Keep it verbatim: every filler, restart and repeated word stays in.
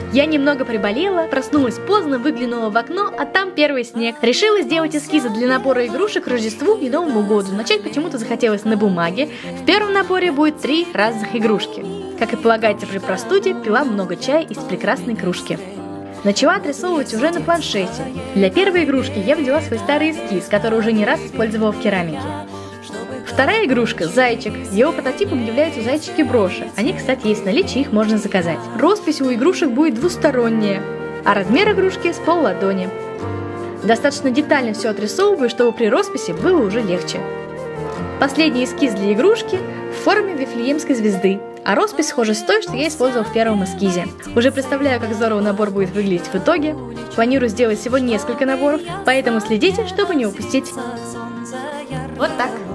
Я немного приболела, проснулась поздно, выглянула в окно, а там первый снег. Решила сделать эскизы для набора игрушек к Рождеству и Новому году. Начать почему-то захотелось на бумаге. В первом наборе будет три разных игрушки. Как и полагается при простуде, пила много чая из прекрасной кружки. Начала отрисовывать уже на планшете. Для первой игрушки я взяла свой старый эскиз, который уже не раз использовала в керамике. Вторая игрушка – зайчик. Его прототипом являются зайчики-броши. Они, кстати, есть в наличии, их можно заказать. Роспись у игрушек будет двусторонняя, а размер игрушки с полладони. Достаточно детально все отрисовываю, чтобы при росписи было уже легче. Последний эскиз для игрушки в форме Вифлеемской звезды, а роспись схожа с той, что я использовала в первом эскизе. Уже представляю, как здорово набор будет выглядеть в итоге. Планирую сделать всего несколько наборов, поэтому следите, чтобы не упустить. Вот так.